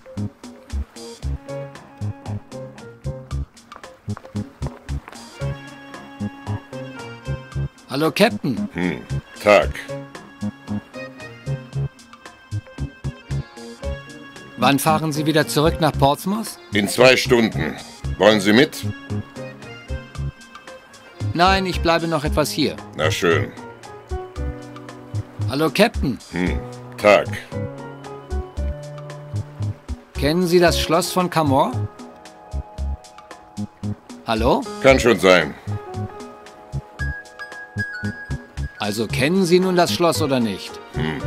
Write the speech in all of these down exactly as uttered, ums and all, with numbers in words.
Hallo, Captain. Hm, Tag. Wann fahren Sie wieder zurück nach Portsmouth? In zwei Stunden. Wollen Sie mit? Nein, ich bleibe noch etwas hier. Na schön. Hallo, Captain. Hm, Tag. Kennen Sie das Schloss von Camor? Hallo? Kann schon sein. Also kennen Sie nun das Schloss oder nicht? Hm.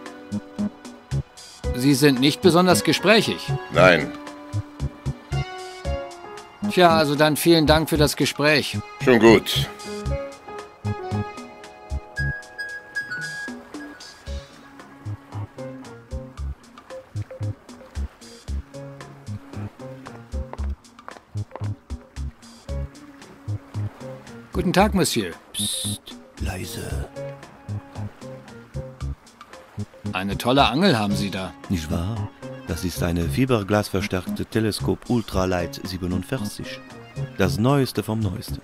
Sie sind nicht besonders gesprächig. Nein. Tja, also dann vielen Dank für das Gespräch. Schon gut. Guten Tag, Monsieur. Psst, leise. Eine tolle Angel haben Sie da. Nicht wahr? Das ist eine fiberglasverstärkte Teleskop Ultralight siebenundvierzig. Das Neueste vom Neuesten.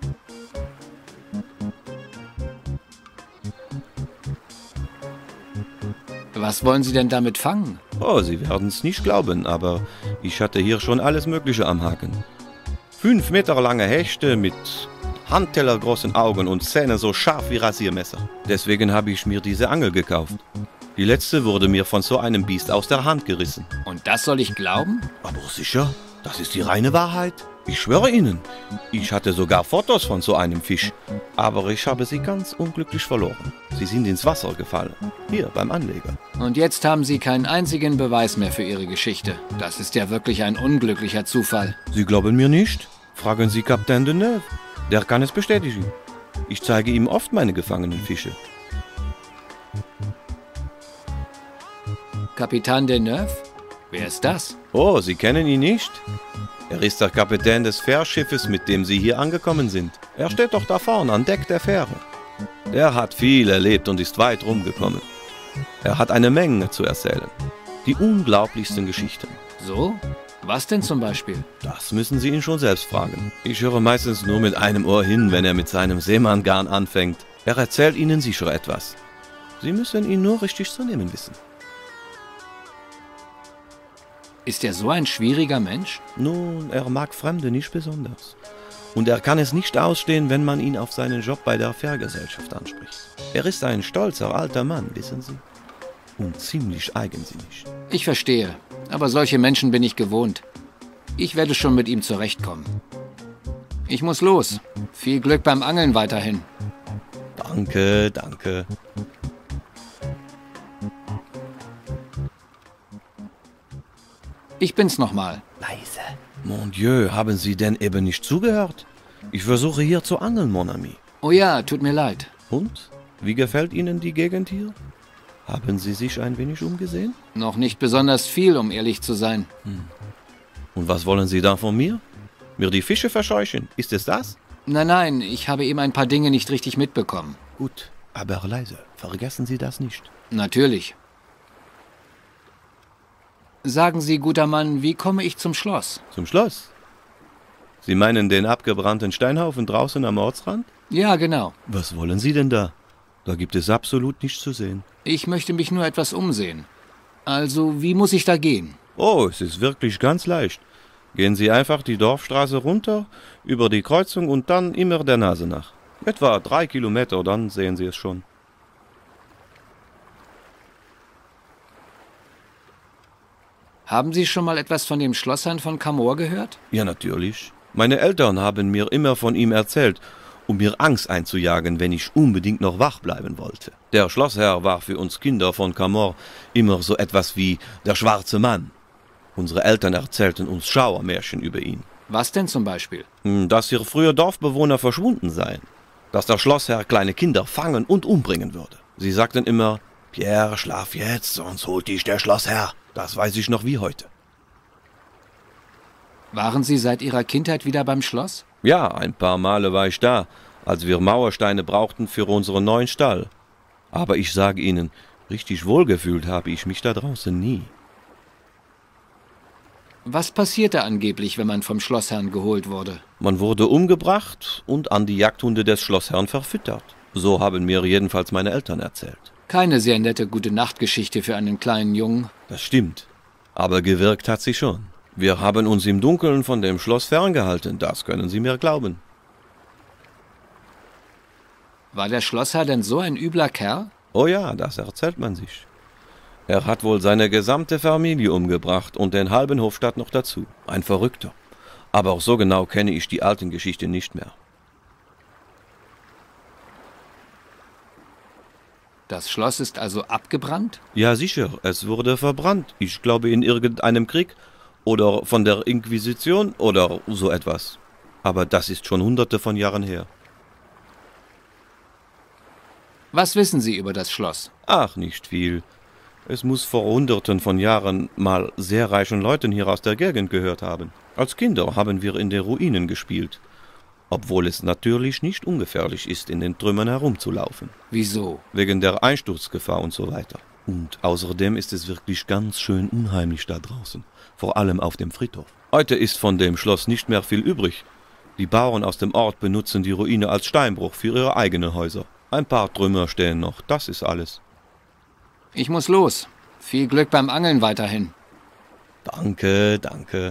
Was wollen Sie denn damit fangen? Oh, Sie werden es nicht glauben, aber ich hatte hier schon alles Mögliche am Haken. Fünf Meter lange Hechte mit handtellergroßen Augen und Zähne so scharf wie Rasiermesser. Deswegen habe ich mir diese Angel gekauft. Die letzte wurde mir von so einem Biest aus der Hand gerissen. Und das soll ich glauben? Aber sicher, das ist die reine Wahrheit. Ich schwöre Ihnen, ich hatte sogar Fotos von so einem Fisch. Aber ich habe sie ganz unglücklich verloren. Sie sind ins Wasser gefallen. Hier, beim Anleger. Und jetzt haben Sie keinen einzigen Beweis mehr für Ihre Geschichte. Das ist ja wirklich ein unglücklicher Zufall. Sie glauben mir nicht? Fragen Sie Kapitän Deneuve. Der kann es bestätigen. Ich zeige ihm oft meine gefangenen Fische. Kapitän Deneuve? Wer ist das? Oh, Sie kennen ihn nicht? Er ist der Kapitän des Fährschiffes, mit dem Sie hier angekommen sind. Er steht doch da vorne an Deck der Fähre. Der hat viel erlebt und ist weit rumgekommen. Er hat eine Menge zu erzählen. Die unglaublichsten Geschichten. So? Was denn zum Beispiel? Das müssen Sie ihn schon selbst fragen. Ich höre meistens nur mit einem Ohr hin, wenn er mit seinem Seemannsgarn anfängt. Er erzählt Ihnen sicher etwas. Sie müssen ihn nur richtig zu nehmen wissen. Ist er so ein schwieriger Mensch? Nun, er mag Fremde nicht besonders. Und er kann es nicht ausstehen, wenn man ihn auf seinen Job bei der Fährgesellschaft anspricht. Er ist ein stolzer alter Mann, wissen Sie. Und ziemlich eigensinnig. Ich verstehe. Aber solche Menschen bin ich gewohnt. Ich werde schon mit ihm zurechtkommen. Ich muss los. Viel Glück beim Angeln weiterhin. Danke, danke. Ich bin's nochmal. Leise. Mon Dieu, haben Sie denn eben nicht zugehört? Ich versuche hier zu angeln, mon ami. Oh ja, tut mir leid. Und? Wie gefällt Ihnen die Gegend hier? Haben Sie sich ein wenig umgesehen? Noch nicht besonders viel, um ehrlich zu sein. Hm. Und was wollen Sie da von mir? Mir die Fische verscheuchen? Ist es das? Nein, nein, ich habe eben ein paar Dinge nicht richtig mitbekommen. Gut, aber leise. Vergessen Sie das nicht. Natürlich. Sagen Sie, guter Mann, wie komme ich zum Schloss? Zum Schloss? Sie meinen den abgebrannten Steinhaufen draußen am Ortsrand? Ja, genau. Was wollen Sie denn da? Da gibt es absolut nichts zu sehen. Ich möchte mich nur etwas umsehen. Also, wie muss ich da gehen? Oh, es ist wirklich ganz leicht. Gehen Sie einfach die Dorfstraße runter, über die Kreuzung und dann immer der Nase nach. Etwa drei Kilometer, dann sehen Sie es schon. Haben Sie schon mal etwas von dem Schlossherrn von Camor gehört? Ja, natürlich. Meine Eltern haben mir immer von ihm erzählt, um mir Angst einzujagen, wenn ich unbedingt noch wach bleiben wollte. Der Schlossherr war für uns Kinder von Camor immer so etwas wie der schwarze Mann. Unsere Eltern erzählten uns Schauermärchen über ihn. Was denn zum Beispiel? Dass hier früher Dorfbewohner verschwunden seien. Dass der Schlossherr kleine Kinder fangen und umbringen würde. Sie sagten immer, Pierre, schlaf jetzt, sonst holt dich der Schlossherr. Das weiß ich noch wie heute. Waren Sie seit Ihrer Kindheit wieder beim Schloss? Ja, ein paar Male war ich da, als wir Mauersteine brauchten für unseren neuen Stall. Aber ich sage Ihnen, richtig wohlgefühlt habe ich mich da draußen nie. Was passierte angeblich, wenn man vom Schlossherrn geholt wurde? Man wurde umgebracht und an die Jagdhunde des Schlossherrn verfüttert. So haben mir jedenfalls meine Eltern erzählt. Keine sehr nette Gute-Nacht-Geschichte für einen kleinen Jungen. Das stimmt. Aber gewirkt hat sie schon. Wir haben uns im Dunkeln von dem Schloss ferngehalten, das können Sie mir glauben. War der Schlossherr denn so ein übler Kerl? Oh ja, das erzählt man sich. Er hat wohl seine gesamte Familie umgebracht und den halben Hofstaat noch dazu. Ein Verrückter. Aber auch so genau kenne ich die alten Geschichten nicht mehr. Das Schloss ist also abgebrannt? Ja, sicher, es wurde verbrannt. Ich glaube in irgendeinem Krieg oder von der Inquisition oder so etwas. Aber das ist schon hunderte von Jahren her. Was wissen Sie über das Schloss? Ach, nicht viel. Es muss vor hunderten von Jahren mal sehr reichen Leuten hier aus der Gegend gehört haben. Als Kinder haben wir in den Ruinen gespielt. Obwohl es natürlich nicht ungefährlich ist, in den Trümmern herumzulaufen. Wieso? Wegen der Einsturzgefahr und so weiter. Und außerdem ist es wirklich ganz schön unheimlich da draußen. Vor allem auf dem Friedhof. Heute ist von dem Schloss nicht mehr viel übrig. Die Bauern aus dem Ort benutzen die Ruine als Steinbruch für ihre eigenen Häuser. Ein paar Trümmer stehen noch, das ist alles. Ich muss los. Viel Glück beim Angeln weiterhin. Danke, danke.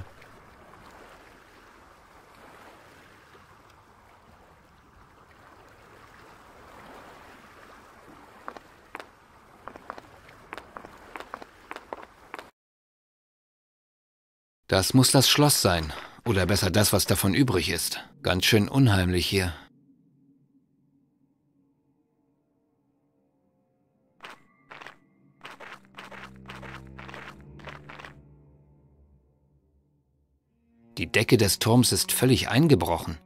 Das muss das Schloss sein. Oder besser das, was davon übrig ist. Ganz schön unheimlich hier. Die Decke des Turms ist völlig eingebrochen.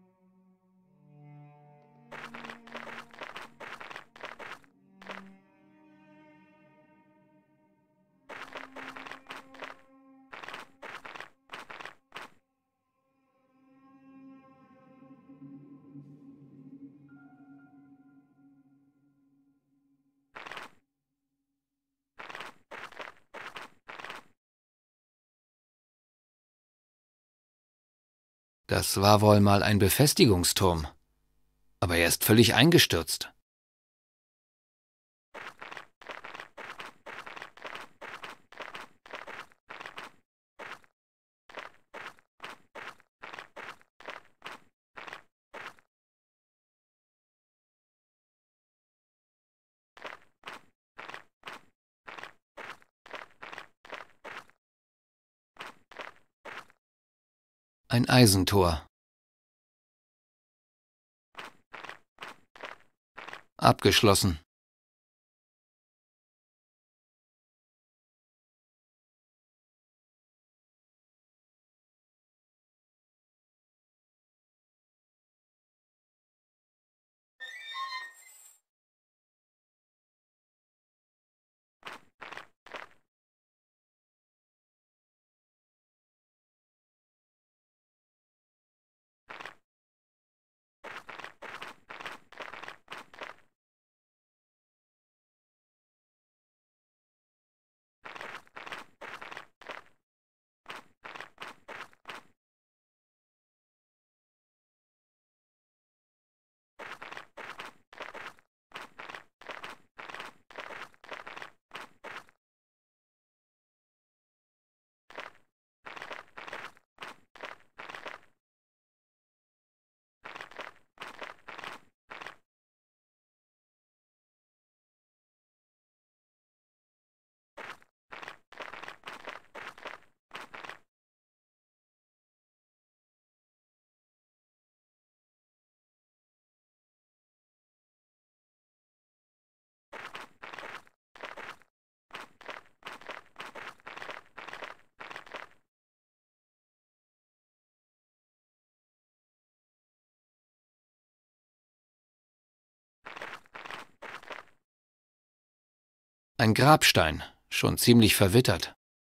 Das war wohl mal ein Befestigungsturm. Aber er ist völlig eingestürzt. Ein Eisentor. Abgeschlossen. Ein Grabstein, schon ziemlich verwittert.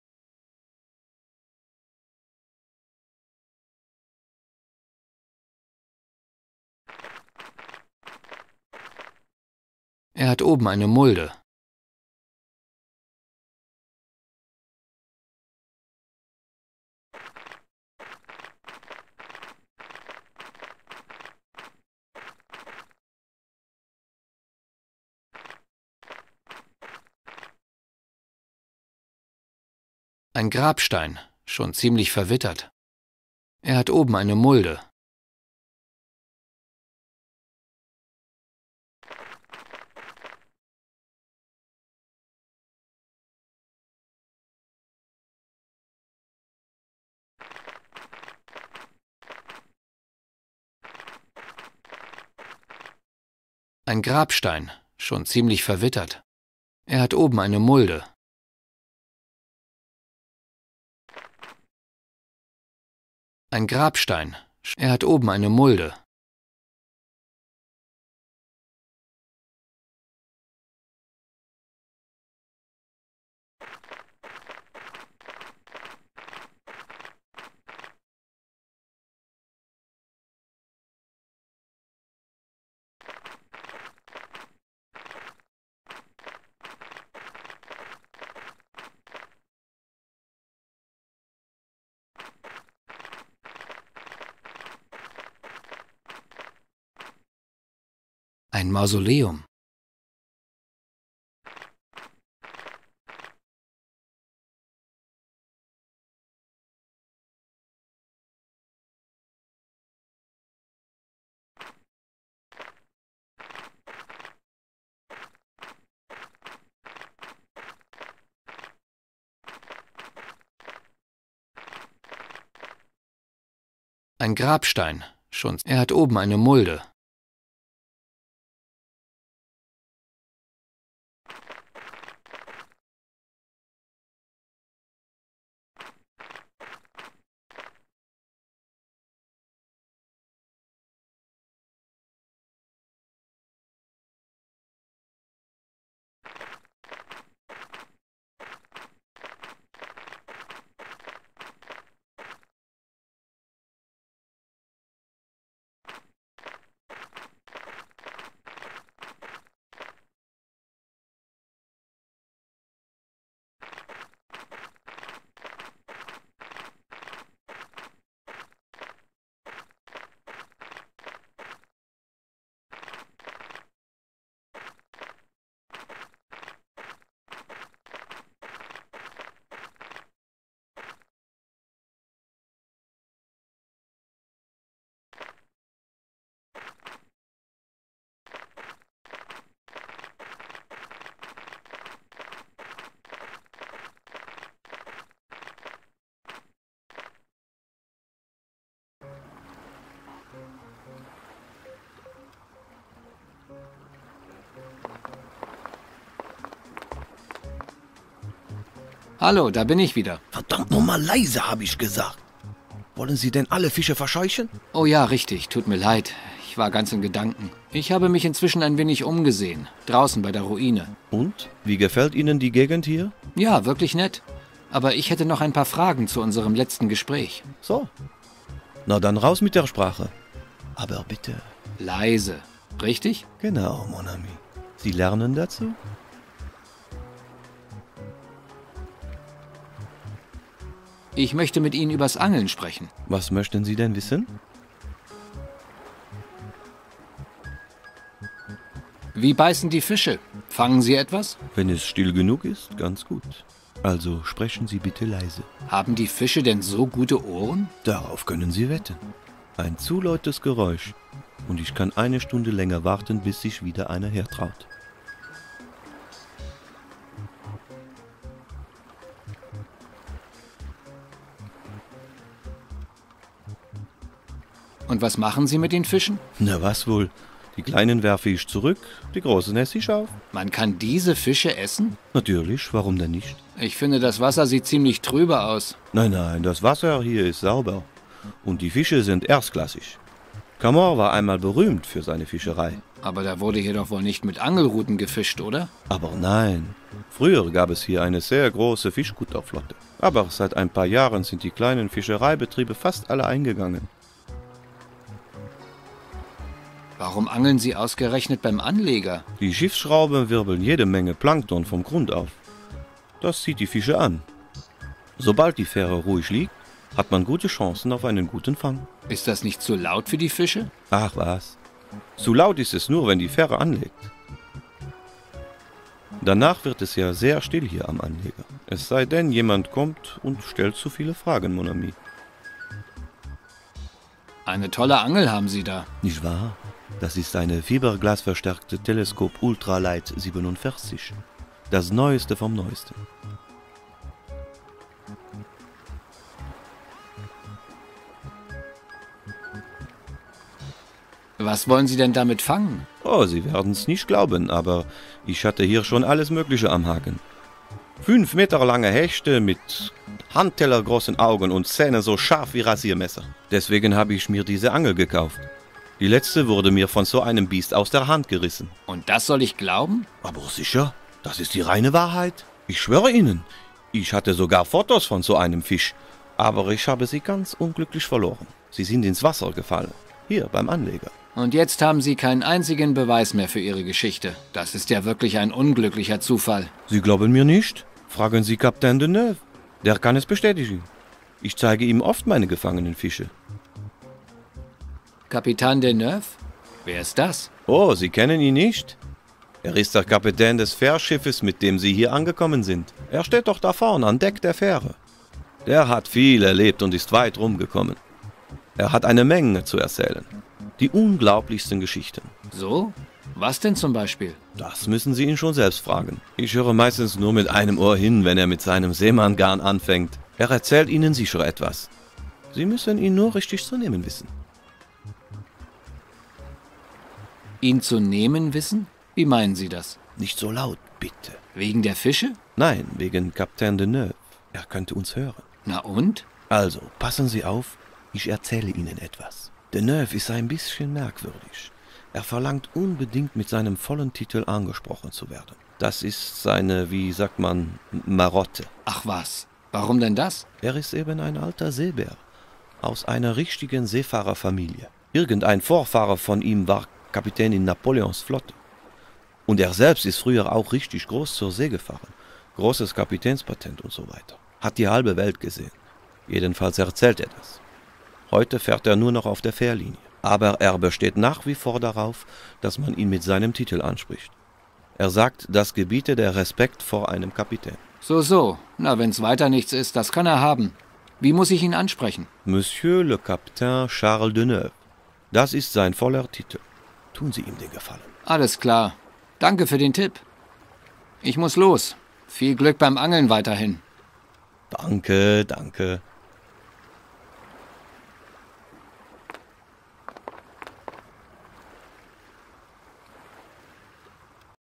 Er hat oben eine Mulde. Ein Grabstein, schon ziemlich verwittert. Er hat oben eine Mulde. Ein Grabstein, schon ziemlich verwittert. Er hat oben eine Mulde. Ein Grabstein. Er hat oben eine Mulde. Ein Mausoleum. Ein Grabstein, schon. Er hat oben eine Mulde. Hallo, da bin ich wieder. Verdammt nochmal leise, habe ich gesagt. Wollen Sie denn alle Fische verscheuchen? Oh ja, richtig, tut mir leid. Ich war ganz in Gedanken. Ich habe mich inzwischen ein wenig umgesehen, draußen bei der Ruine. Und? Wie gefällt Ihnen die Gegend hier? Ja, wirklich nett. Aber ich hätte noch ein paar Fragen zu unserem letzten Gespräch. So. Na dann raus mit der Sprache. Aber bitte. Leise, richtig? Genau, mon ami. Sie lernen dazu? Ich möchte mit Ihnen übers Angeln sprechen. Was möchten Sie denn wissen? Wie beißen die Fische? Fangen Sie etwas? Wenn es still genug ist, ganz gut. Also sprechen Sie bitte leise. Haben die Fische denn so gute Ohren? Darauf können Sie wetten. Ein zu lautes Geräusch. Und ich kann eine Stunde länger warten, bis sich wieder einer hertraut. Und was machen Sie mit den Fischen? Na was wohl? Die Kleinen werfe ich zurück, die Großen esse ich auf. Man kann diese Fische essen? Natürlich, warum denn nicht? Ich finde, das Wasser sieht ziemlich trübe aus. Nein, nein, das Wasser hier ist sauber. Und die Fische sind erstklassig. Camor war einmal berühmt für seine Fischerei. Aber da wurde hier doch wohl nicht mit Angelruten gefischt, oder? Aber nein. Früher gab es hier eine sehr große Fischkutterflotte. Aber seit ein paar Jahren sind die kleinen Fischereibetriebe fast alle eingegangen. Warum angeln Sie ausgerechnet beim Anleger? Die Schiffsschrauben wirbeln jede Menge Plankton vom Grund auf. Das zieht die Fische an. Sobald die Fähre ruhig liegt, hat man gute Chancen auf einen guten Fang. Ist das nicht zu laut für die Fische? Ach was. Zu laut ist es nur, wenn die Fähre anlegt. Danach wird es ja sehr still hier am Anleger. Es sei denn, jemand kommt und stellt zu viele Fragen, mon ami. Eine tolle Angel haben Sie da. Nicht wahr? Das ist eine fiberglasverstärkte Teleskop Ultralight siebenundvierzig. Das Neueste vom Neuesten. Was wollen Sie denn damit fangen? Oh, Sie werden es nicht glauben, aber ich hatte hier schon alles Mögliche am Haken. Fünf Meter lange Hechte mit handtellergroßen Augen und Zähne so scharf wie Rasiermesser. Deswegen habe ich mir diese Angel gekauft. Die letzte wurde mir von so einem Biest aus der Hand gerissen. Und das soll ich glauben? Aber sicher, das ist die reine Wahrheit. Ich schwöre Ihnen, ich hatte sogar Fotos von so einem Fisch. Aber ich habe sie ganz unglücklich verloren. Sie sind ins Wasser gefallen. Hier, beim Anleger. Und jetzt haben Sie keinen einzigen Beweis mehr für Ihre Geschichte. Das ist ja wirklich ein unglücklicher Zufall. Sie glauben mir nicht? Fragen Sie Kapitän Deneuve. Der kann es bestätigen. Ich zeige ihm oft meine gefangenen Fische. Kapitän Deneuve? Wer ist das? Oh, Sie kennen ihn nicht? Er ist der Kapitän des Fährschiffes, mit dem Sie hier angekommen sind. Er steht doch da vorne an Deck der Fähre. Der hat viel erlebt und ist weit rumgekommen. Er hat eine Menge zu erzählen. Die unglaublichsten Geschichten. So? Was denn zum Beispiel? Das müssen Sie ihn schon selbst fragen. Ich höre meistens nur mit einem Ohr hin, wenn er mit seinem Seemannsgarn anfängt. Er erzählt Ihnen sicher etwas. Sie müssen ihn nur richtig zu nehmen wissen. Ihn zu nehmen wissen? Wie meinen Sie das? Nicht so laut, bitte. Wegen der Fische? Nein, wegen Kapitän Deneuve. Er könnte uns hören. Na und? Also, passen Sie auf, ich erzähle Ihnen etwas. Deneuve ist ein bisschen merkwürdig. Er verlangt unbedingt, mit seinem vollen Titel angesprochen zu werden. Das ist seine, wie sagt man, Marotte. Ach was, warum denn das? Er ist eben ein alter Seebär, aus einer richtigen Seefahrerfamilie. Irgendein Vorfahre von ihm war Kapitän in Napoleons Flotte. Und er selbst ist früher auch richtig groß zur See gefahren. Großes Kapitänspatent und so weiter. Hat die halbe Welt gesehen. Jedenfalls erzählt er das. Heute fährt er nur noch auf der Fährlinie. Aber er besteht nach wie vor darauf, dass man ihn mit seinem Titel anspricht. Er sagt, das gebiete der Respekt vor einem Kapitän. So, so. Na, wenn's weiter nichts ist, das kann er haben. Wie muss ich ihn ansprechen? Monsieur le Capitaine Charles Deneuve. Das ist sein voller Titel. Tun Sie ihm den Gefallen. Alles klar. Danke für den Tipp. Ich muss los. Viel Glück beim Angeln weiterhin. Danke, danke.